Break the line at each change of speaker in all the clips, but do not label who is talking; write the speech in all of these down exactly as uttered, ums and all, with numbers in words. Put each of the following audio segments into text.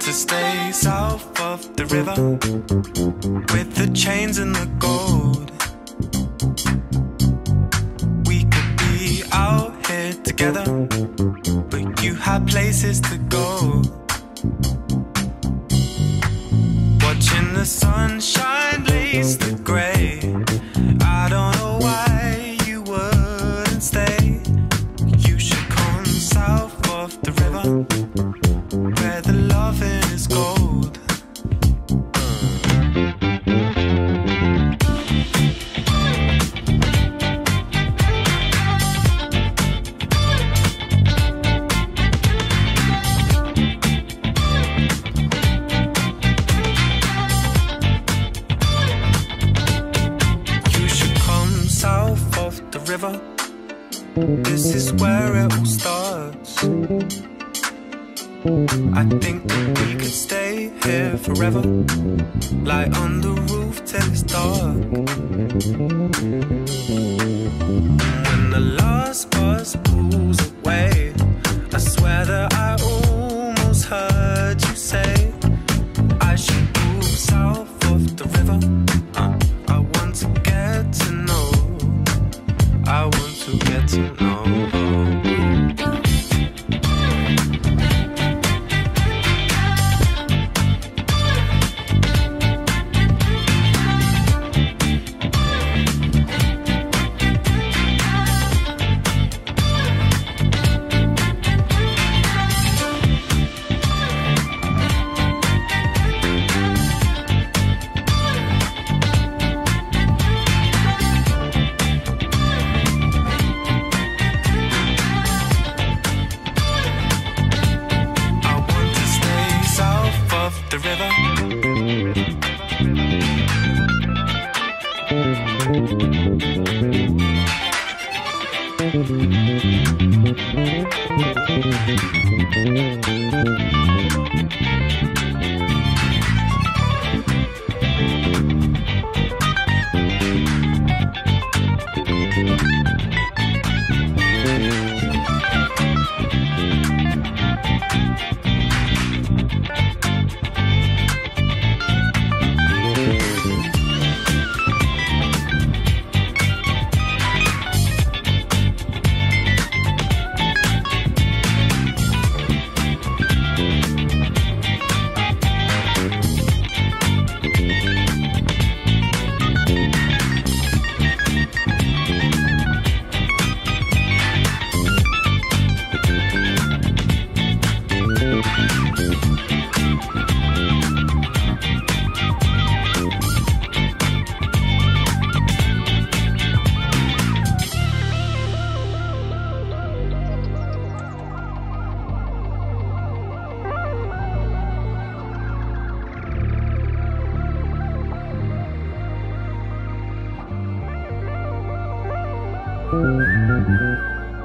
to stay south of the river with the chains and the gold. We could be out here together, but you had places to go. Watching the sunshine lace the grey. I don't know why you wouldn't stay. You should come south of the river where the loving is gold. River. This is where it all starts. I think that we could stay here forever, lie on the roof till it's dark. When the last bus pulls away, I swear that I almost heard you say I should move south of the river. uh, I want to get to know, I want to get to know. The river.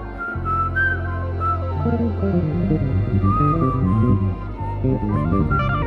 Thank you.